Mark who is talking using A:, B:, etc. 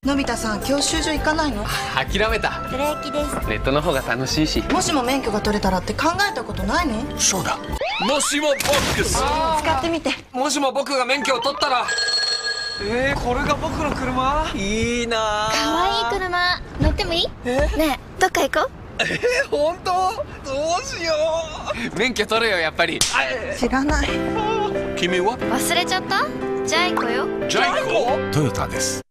A: のび太さん、教習所行かないの？
B: 諦めた。
C: ブレーキです。
B: ネットの方が楽しいし。
A: もしも免許が取れたらって考えたことないの？
D: そうだ、もしもボックス
A: 使ってみて。
E: もしも僕が免許を取ったら。これが僕の車？いいな。
C: かわいい車乗ってもいい？ねえ、どっか行こう。
E: 本当？どうしよ
B: う。免許取れよ、やっぱり。
A: 知らない。
D: 君は？
C: 忘れちゃった？ジャイ子よ。
D: ジャイ子？トヨタです。